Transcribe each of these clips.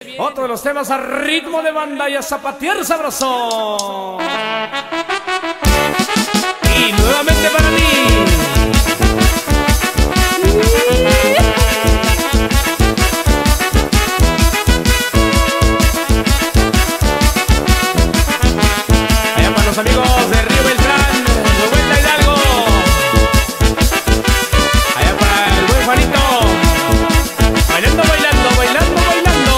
otro de los temas a ritmo de banda y a zapatear sabroso. Y nuevamente para mí. Allá para los amigos de Río Beltrán, de Vuelta Hidalgo. Allá para el buen Juanito. Bailando, bailando, bailando, bailando.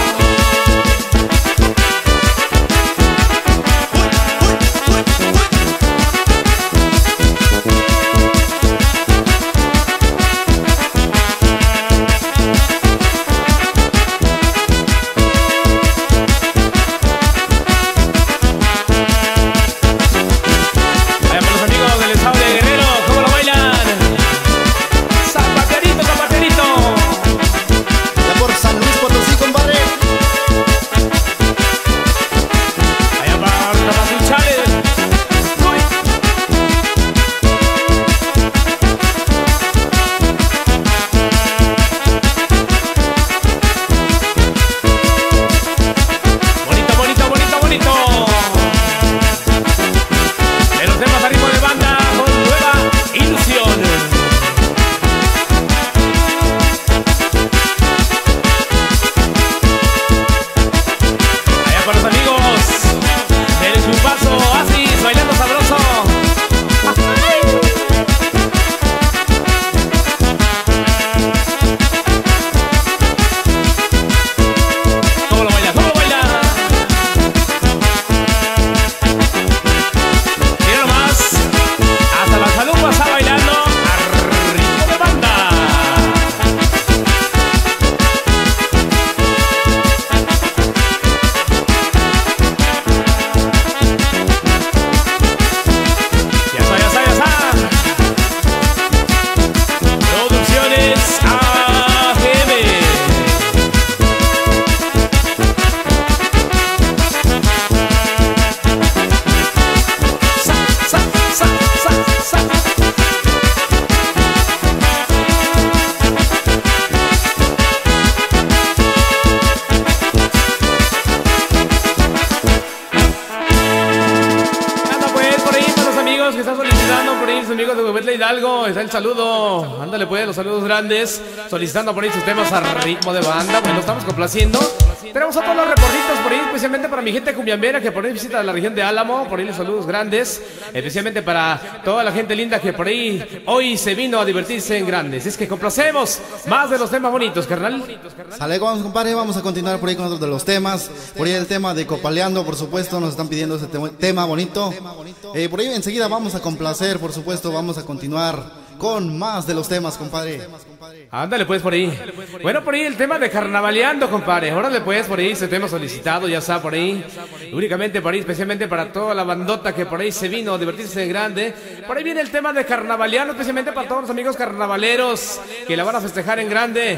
Que están solicitando por ahí sus amigos de Vuelta Hidalgo, está el saludo, ándale pues, los saludos grandes, solicitando por ahí sus temas a ritmo de banda, pues lo estamos complaciendo. Tenemos otros los reportitos por ahí, especialmente para mi gente cumbiambera que por ahí visita la región de Álamo, por ahí los saludos grandes, especialmente para toda la gente linda que por ahí hoy se vino a divertirse en grandes. Es que complacemos más de los temas bonitos, carnal. Sale, vamos, compadre, vamos a continuar por ahí con otros de los temas. Por ahí el tema de Copaleando, por supuesto, nos están pidiendo ese tema bonito. Por ahí enseguida vamos a complacer, por supuesto, vamos a continuar con más de los temas, compadre. Ándale pues por ahí. Bueno, por ahí el tema de Carnavaleando, compadre. Órale pues por ahí ese tema solicitado, ya está por ahí. Únicamente por ahí, especialmente para toda la bandota que por ahí se vino a divertirse en grande. Por ahí viene el tema de Carnavaleando, especialmente para todos los amigos carnavaleros que la van a festejar en grande.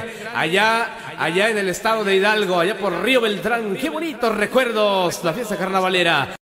Allá en el estado de Hidalgo, allá por Río Beltrán. Qué bonitos recuerdos, la fiesta carnavalera.